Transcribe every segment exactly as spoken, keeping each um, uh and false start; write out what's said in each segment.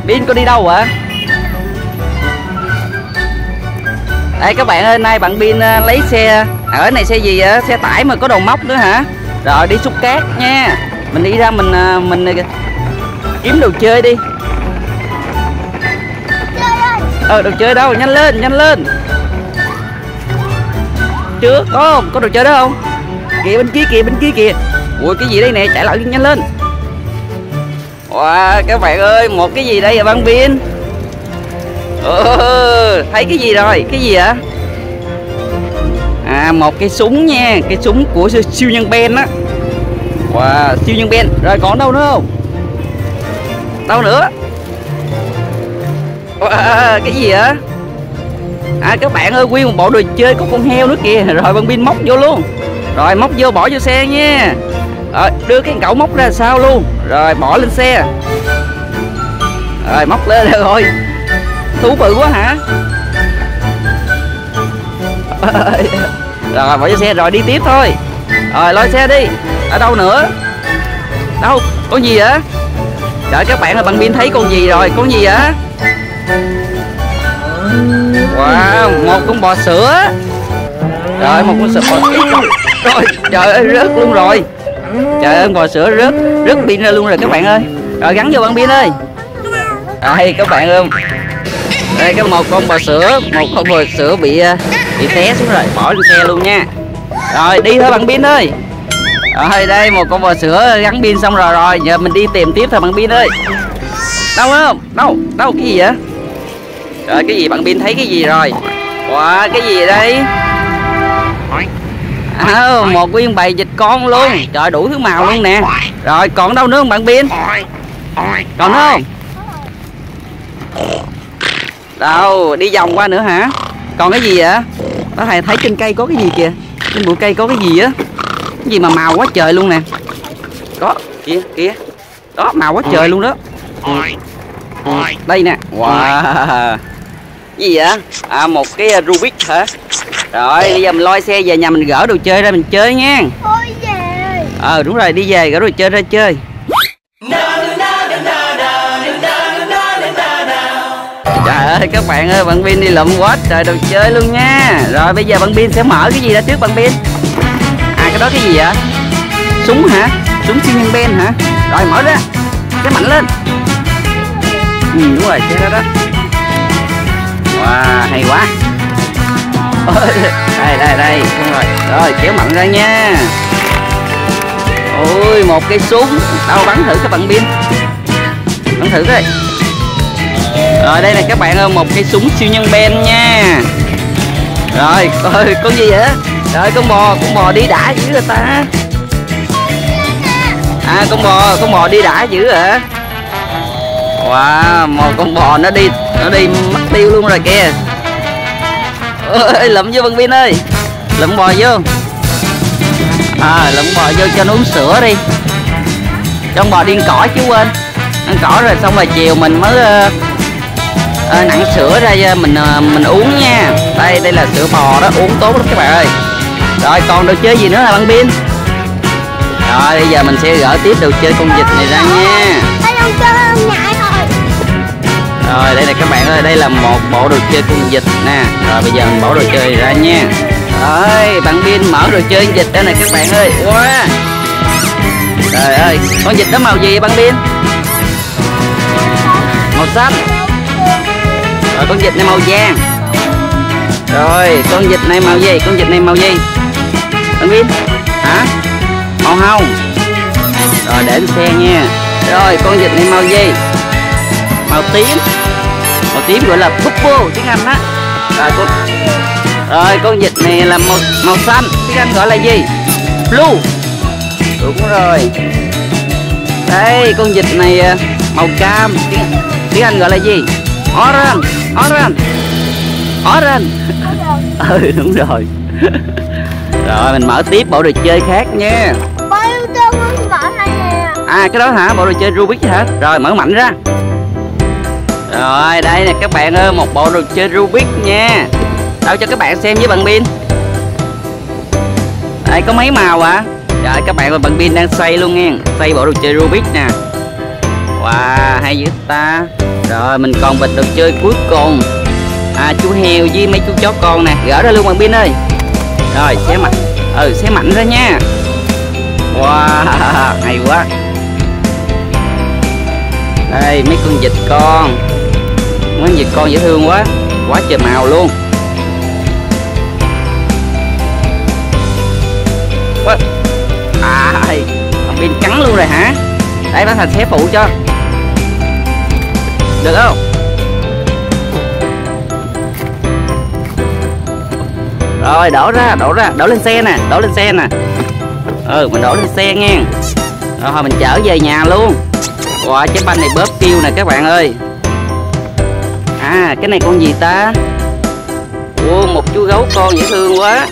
Pin có đi đâu ạ? Đây các bạn ơi, nay bạn Pin lấy xe. Ở này xe gì vậy? Xe tải mà có đầu móc nữa hả? Rồi đi xúc cát nha. Mình đi ra mình mình kiếm đồ chơi đi. Ờ đồ chơi đâu? Nhanh lên, nhanh lên. Chưa có không? Có đồ chơi đó không? Kìa bên kia kìa, bên kia kìa. Ui cái gì đây nè, chạy lại nhanh lên. Wow các bạn ơi, một cái gì đây vậy bạn Pin? Ừ, thấy cái gì rồi? Cái gì ạ? À một cái súng nha, cái súng của siêu, siêu nhân Ben á. Wow, siêu nhân Ben. Rồi còn đâu nữa không? Đâu nữa? Wow, cái gì vậy? À các bạn ơi, nguyên một bộ đồ chơi có con heo nữa kìa. Rồi bạn Pin móc vô luôn. Rồi móc vô bỏ vô xe nha. Rồi đưa cái cậu móc ra sao luôn. Rồi bỏ lên xe. Rồi móc lên rồi. Thú bự quá hả? Rồi bỏ vô xe rồi đi tiếp thôi. Rồi lôi xe đi. Ở đâu nữa? Đâu? Con gì vậy? Trời các bạn ơi, bạn Pin thấy con gì rồi? Con gì vậy? Wow, một con bò sữa. Trời một con sữa. Rồi trời ơi rớt luôn rồi. Trời ơi bò sữa rớt rớt pin ra luôn rồi các bạn ơi. Rồi gắn vô bạn Pin ơi. Đây các bạn ơi. Đây có một con bò sữa, một con bò sữa bị bị té xuống rồi, bỏ lên xe luôn nha. Rồi đi thôi bạn Pin ơi. Rồi đây một con bò sữa gắn pin xong rồi rồi, giờ mình đi tìm tiếp thôi bạn Pin ơi. Đâu không? Đâu? Đâu cái gì vậy? Rồi cái gì bạn Pin thấy cái gì rồi? Wow cái gì đây? À, một nguyên bầy vịt con luôn. Trời đủ thứ màu luôn nè. Rồi còn đâu nữa không bạn Pin? Còn nữa không? Đâu đi vòng qua nữa hả? Còn cái gì vậy? Đó thầy thấy trên cây có cái gì kìa. Trên bụi cây có cái gì á? Cái gì mà màu quá trời luôn nè. Có kìa kìa. Đó màu quá trời luôn đó. Đây nè. Wow. Cái gì vậy? À một cái Rubik hả? Rồi bây giờ mình lôi xe về nhà mình gỡ đồ chơi ra mình chơi nha. Ờ đúng rồi, đi về gỡ đồ chơi ra chơi. Trời ơi các bạn ơi, bạn Pin đi lụm quá trời đồ chơi luôn nha. Rồi bây giờ bạn Pin sẽ mở cái gì ra trước bạn Pin? À cái đó cái gì vậy? Súng hả? Súng siêu nhân Ben hả? Rồi mở ra. Cái mạnh lên. Ừ đúng rồi, xe đó đó. Wow hay quá. Đây đây đây, đúng rồi. Rồi kéo mạnh ra nha. Ôi một cái súng. Đâu bắn thử các bạn Pin. Bắn thử coi. Rồi đây này các bạn ơi, một cái súng siêu nhân Ben nha. Rồi ơi con gì vậy? Rồi con bò, con bò đi đã dữ rồi ta. À con bò, con bò đi đã dữ hả? Wow, một con bò nó đi, nó đi mất tiêu luôn rồi kìa. Ơi lụm vô bạn Pin ơi. Lụm bò vô. À lụm bò vô cho nó uống sữa đi. Cho con bò đi ăn cỏ chứ quên. Ăn cỏ rồi xong rồi chiều mình mới uh, uh, nặn sữa ra mình uh, mình uống nha. Đây đây là sữa bò đó, uống tốt lắm các bạn ơi. Rồi còn đồ chơi gì nữa hả bạn Pin? Rồi bây giờ mình sẽ gỡ tiếp đồ chơi con vịt này ra nha. Rồi đây là các bạn ơi, đây là một bộ đồ chơi con vịt nè. Rồi bây giờ mình bỏ đồ chơi ra nha. Rồi bạn Pin mở đồ chơi vịt đây này các bạn ơi. Wow. Trời ơi, con vịt đó màu gì vậy bạn Pin? Màu xanh. Rồi con vịt này màu vàng. Rồi con vịt này màu gì? Con vịt này màu gì? Bạn Pin? Hả? Màu hồng. Rồi để lên xe nha. Rồi con vịt này màu gì? Màu tím. Màu tím gọi là purple tiếng Anh á. Rồi con Rồi con vịt này là màu màu xanh, tiếng Anh gọi là gì? Blue. Đúng rồi. Đây con vịt này màu cam, tiếng, tiếng Anh gọi là gì? Orange. Orange. Orange. Ừ đúng rồi. Rồi mình mở tiếp bộ đồ chơi khác nha. À cái đó hả? Bộ đồ chơi Rubik hả? Rồi mở mạnh ra. Rồi đây nè các bạn ơi, một bộ đồ chơi Rubik nha. Đâu cho các bạn xem với bạn Pin. Đây có mấy màu ạ? À? Trời các bạn ơi, bạn Pin đang xoay luôn nha. Xoay bộ đồ chơi Rubik nè. Wow hay dữ ta. Rồi mình còn bịch đồ chơi cuối cùng. À, chú heo với mấy chú chó con nè, gỡ ra luôn bạn Bin ơi. Rồi xé mạnh, ừ xé mạnh ra nha. Wow, hay quá. Đây mấy con vịt con, mấy con vịt con dễ thương quá, quá trời màu luôn. À, bạn Bin cắn luôn rồi hả? Đấy, bác Thành xé phụ cho. Được không? Rồi đổ ra, đổ ra, đổ lên xe nè, đổ lên xe nè. Ừ, mình đổ lên xe nha. Rồi thôi mình chở về nhà luôn. Wow, trái banh này bóp kêu nè các bạn ơi. À, cái này con gì ta? Wow, một chú gấu con dễ thương quá.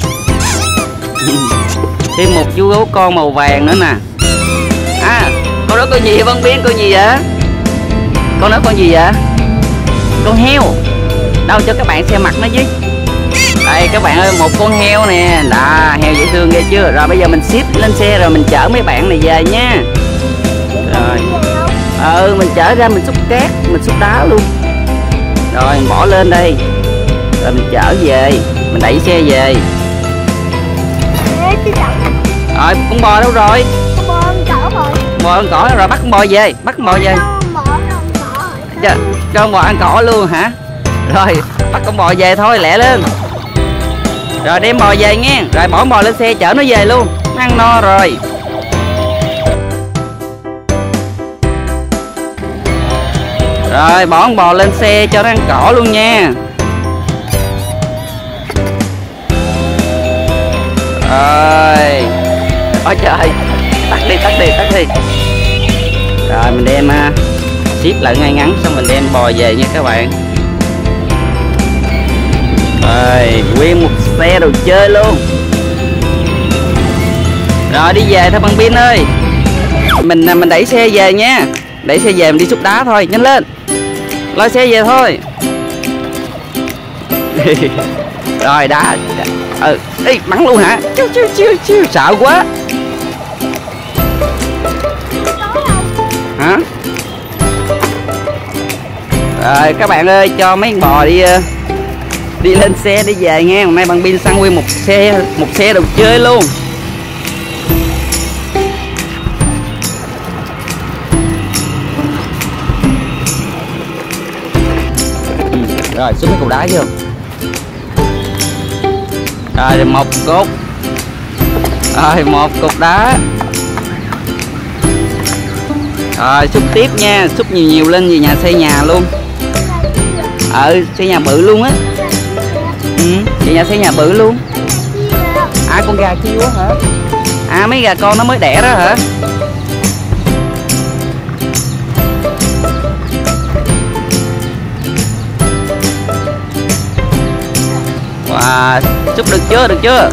Thêm một chú gấu con màu vàng nữa nè. À, con đó con gì vậy Văn Biến, con gì vậy? Con đó con gì vậy? Con heo. Đâu cho các bạn xem mặt nó chứ. Đây các bạn ơi, một con heo nè. Đó, heo dễ thương ghê chưa. Rồi bây giờ mình ship lên xe rồi mình chở mấy bạn này về nha. Rồi ừ, mình chở ra mình xúc cát, mình xúc đá luôn. Rồi mình bỏ lên đây. Rồi mình chở về, mình đẩy xe về. Rồi con bò đâu rồi? Con bò ăn cỏ rồi. Bò ăn cỏ rồi, bắt con bò về, bắt con bò về. Cho, cho con bò ăn cỏ luôn hả? Rồi bắt con bò về thôi, lẹ lên. Rồi đem bò về nghe. Rồi bỏ bò lên xe chở nó về luôn. Nó ăn no rồi. Rồi bỏ con bò lên xe cho nó ăn cỏ luôn nha. Rồi. Ôi trời, tắt đi, tắt đi, tắt đi. Rồi mình đem uh, ship lại ngay ngắn, xong mình đem bò về nha các bạn. Rồi, nguyên một xe đồ chơi luôn. Rồi đi về thôi bạn Bin ơi. Mình mình đẩy xe về nha. Đẩy xe về mình đi xúc đá thôi, nhanh lên. Lôi xe về thôi. Rồi đã. Ừ, đi bắn luôn hả? Chiu chiu chiu chiu, sợ quá. Hả? Rồi các bạn ơi, cho mấy con bò đi đi lên xe đi về nghe. Hôm nay bạn Bin săn nguyên một xe một xe đồ chơi luôn. Ừ, rồi xuống mấy cục đá chưa? Rồi một cục. Rồi một cục đá. Rồi xúc tiếp nha, xúc nhiều nhiều lên về nhà xây nhà luôn. Ờ, xây nhà bự luôn á. Ừ, về nhà xây nhà bự luôn. À, con gà kêu á hả? À, mấy gà con nó mới đẻ đó hả? Wow, xúc được chưa, được chưa?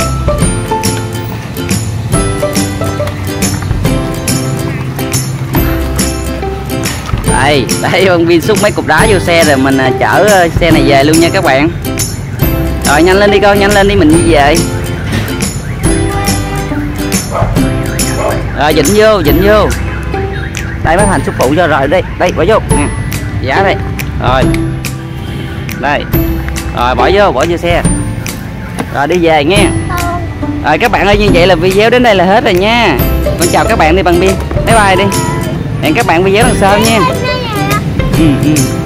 Đây, đây con Bin xúc mấy cục đá vô xe rồi mình chở xe này về luôn nha các bạn. Rồi nhanh lên đi con, nhanh lên đi mình đi về. Rồi dịnh vô, dịnh vô. Đây bác Thành xúc phụ cho rồi, đây, đây bỏ vô nè. Giá đây. Rồi. Đây. Rồi bỏ vô, bỏ vô xe. Rồi đi về nghe. Rồi các bạn ơi, như vậy là video đến đây là hết rồi nha. Con chào các bạn đi bằng Bin. Bye bye đi. Hẹn các bạn video lần sau nha. Ừ, ừ.